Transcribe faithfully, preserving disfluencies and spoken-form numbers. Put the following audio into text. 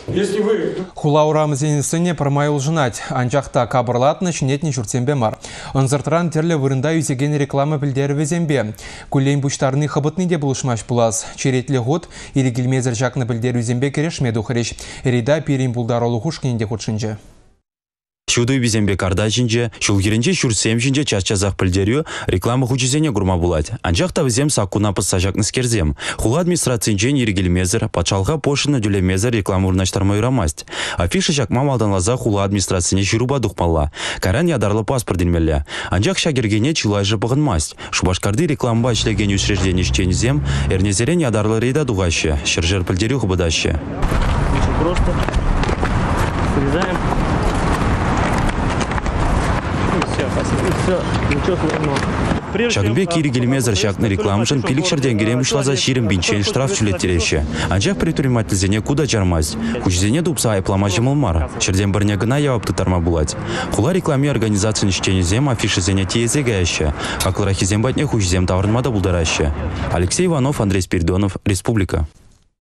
Если вы... Хулаурам зенесіне пырмай ұлжынат. Анжақта кабырлатыны шынетіне жүртсенбе мар. Онзыртыран терлі вырында үзеген реклама білдері везенбе. Күлейн бұштарыны қыбытны де бұлышмаш бұлас. Черетлі ғод, ерегілмезір жақны білдері үзенбе керешмеді ұқыреш. Эрида перин бұлдар олы хұшқыненде құтшынжы. Шуды бизембе карда жинже, шулгиринже шурсем жинже чаш-чазақ пілдерю реклама хучизене гурма булать. Анжақта візем сакуна пыссажақ скерзем. Хула администрациинчен ерегілмезір, пачалға пошыны дүлемезір реклама урнаштармай урамасть. Афиша жақма малданлаза хула администрациине жируба дұқмалла. Каран ядарлы паспорт денмелі. Анжақ шагергене чилайжы бұғынмасть. Шубашкарды рекламба ішлеген учреждение штензем, эрнезерен ядарлы рейда дуғашы, шыржер пілдерю хыбыдашы. Очень просто. Срезаем. Шагынбе киригелемезір шақны рекламышын пилік шырден керем ұшлаза ширим бинчен штраф чулеттереші. Анжақ предпринимательзене куда жармаз. Күчзене дупса айплама жымылмар. Шырден бірне гына явапты тарма булать. Хула рекламе организацияны штенезем афиши зене теезе гаяшы. Ақлырахизем батне күчзем таврынмада булдарашы. Алексей Иванов, Андрей Спиридонов, Республика.